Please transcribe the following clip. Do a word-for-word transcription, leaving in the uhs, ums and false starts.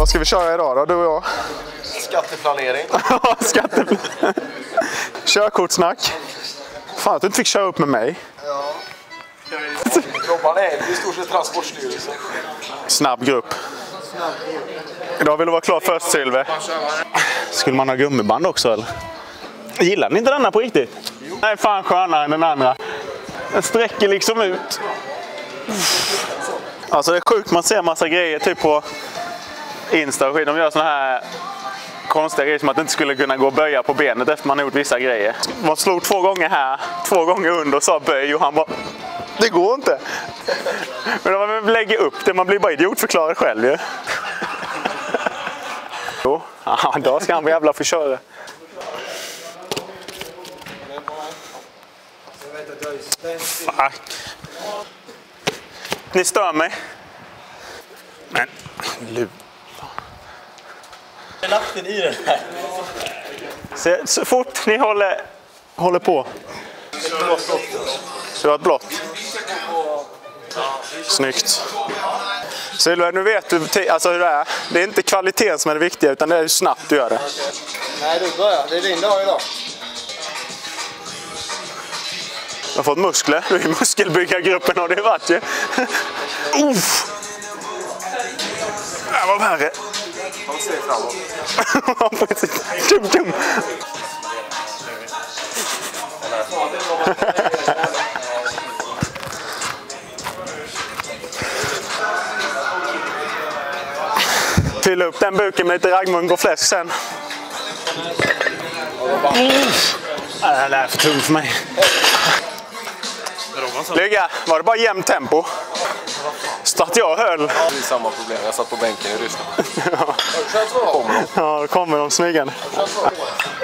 Vad ska vi köra idag då, du och jag? Skatteplanering. Skatteplanering. Körkortssnack. Fan att du inte fick köra upp med mig. Ja. Robban är i stort sett Transportstyrelsen. Snabb grupp. Idag vill du vara klar först, Sylve. Skulle man ha gummiband också eller? Gillar ni inte denna på riktigt? Jo. Nej, fan skönare än den andra. Den sträcker liksom ut. Alltså det är sjukt, man ser massa grejer typ på Insta och skit. De gör såna här konstiga grejer som att det inte skulle kunna gå och böja på benet efter man har gjort vissa grejer. Man slog två gånger här, två gånger under och sa böj och han bara, det går inte. Men om man lägger upp det, man blir bara idiotförklarad själv ju. Jo, ja, då ska han bli jävla få köra. Fuck. Ni stör mig. Men, lu. Jag lagt den i den här. Så, så fort ni håller, håller på. Så ett blått. Snyggt. Sylve, nu vet du alltså hur det är. Det är inte kvaliteten som är det viktiga, utan det är hur snabbt du gör det. Nej, du börjar. Det är din dag idag. Jag har fått muskler. Du är i muskelbyggargruppen har det varit ju. Uff! Det var värre. Han ser framåt. Dum, dum. Fylla upp den buken med lite raggmunk och fläsk sen. Uff! Det här är för tungt för mig. Ligga, var det bara jämnt tempo? Så att jag höll. Det är samma problem, jag satt på bänken i Ryssland. Ja, då kommer de smygande.